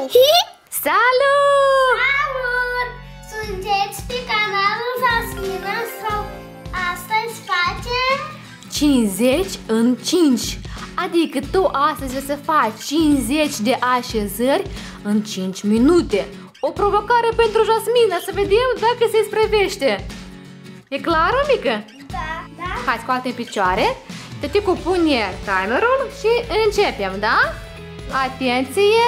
Salut! Salut! Sunteți pe canalul Jasmina sau astăzi facem 50 în 5. Adică tu astăzi o să faci 50 de așezări în 5 minute. O provocare pentru Jasmina, să vedem dacă se sprevește. E clar, mică? Da, da. Hai, scoate în picioare. Tăticu pune timerul și începem, da? Atenție!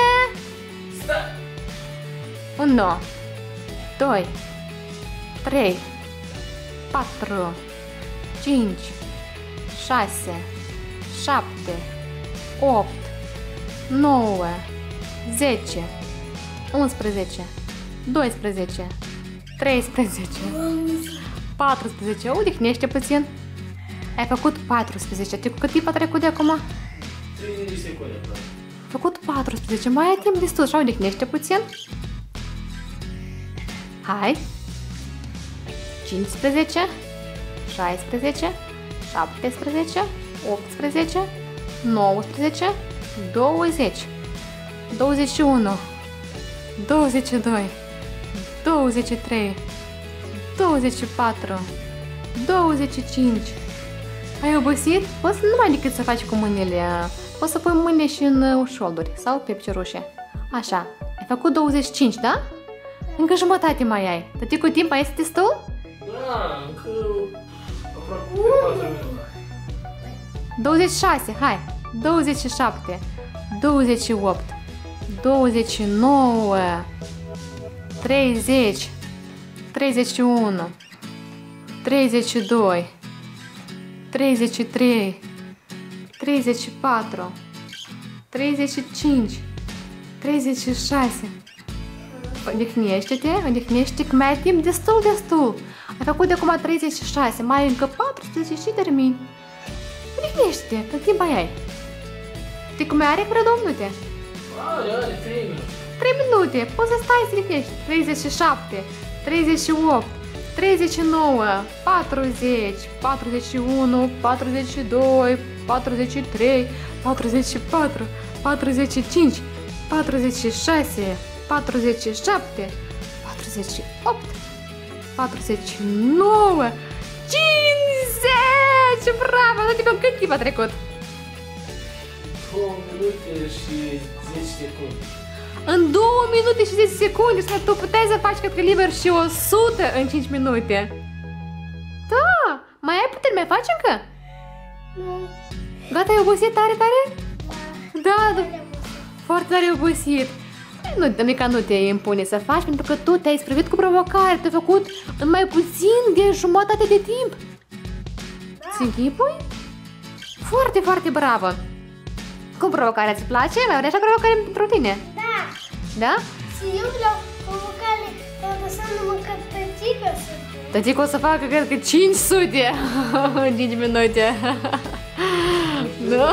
1, 2, 3, 4, 5, 6, 7, 8, 9, 10, 11, 12, 13, 14. Odihnește puțin. Ai făcut 14. Cât timp a trecut de acum? 30 secunde. Ai făcut 14. Mai ai timp destul și odihnește puțin. Hai. 15, 16, 17, 18, 19, 20, 21, 22, 23, 24, 25. Ai obosit? Poți numai decât să faci cu mâinile. Poți să pui mâinile și în șolduri sau pe piciorușe. Așa. Ai făcut 25, da? Încă jumătate mai ai. Tăticu, timp mai este destul? Da, încă aproape 4 minute. 26, hai. 27, 28, 29, 30, 31, 32, 33, 34, 35, 36. Odihnește-te, odihnește-te, că mai ai timp destul. Ai făcut de acum 36, mai ai încă 40 și termini. Odihnește-te, cât timp mai ai? Știi cum mai are? Cred 2 minute. Are 3 minute. 3 minute, poți să stai să odihnești. 37, 38, 39, 40, 41, 42, 43, 44, 45, 46, 47, 48, 49, 50! Bravo! Dar cât timp a trecut? 2 minute și 10 secunde. În 2 minute și 10 secunde și tu puteai să faci, cred că liber, și 100 în 5 minute. Da! Mai ai puteri? Mai faci încă? Nu. Gata, ai obosit tare? Da, foarte tare obosit. Nu, mica, nu te impune să faci, pentru că tu te-ai sprevit cu provocare. Te-ai făcut în mai puțin de jumătate de timp. Ți închipui? Foarte, foarte bravă. Cum provocarea îți place? Mai vrei așa provocare pentru tine? Da. Da? Și eu vreau provocare, dar lăsându-mă că tătică să fac. Tătică o să facă, cred că 500 în 5 minute. Da?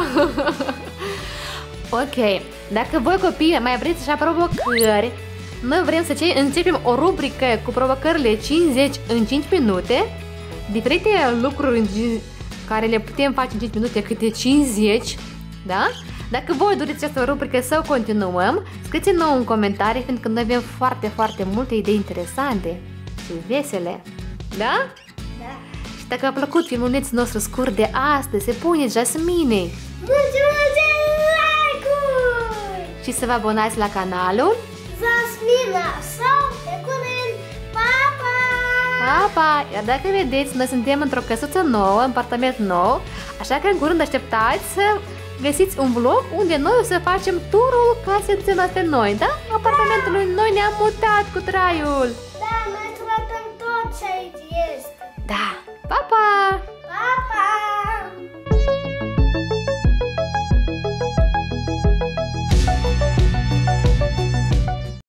Ok. Dacă voi copii mai vreți așa provocări, noi vrem să începem o rubrică cu provocările 50 în 5 minute. Diferite lucruri care le putem face în 5 minute, câte 50. Da? Dacă voi doriți această rubrică să o continuăm, scrieți-ne nou în comentarii, pentru că noi avem foarte, foarte multe idei interesante și vesele. Da? Da. Și dacă v-a plăcut filmulețul nostru scurt de astăzi, se puneți Jasminei Multe like-uri! și să vă abonați la canalul. Jasmina sau Ecumen. Pa, pa! Pa! Iar dacă vedeți, noi suntem într-o căsuță nouă, în apartament nou, așa că în curând așteptați să găsiți un vlog unde noi o să facem turul casei noastre noi, da? Apartamentului noi ne-am mutat cu traiul. Da, noi tratăm tot ce aici este. Da!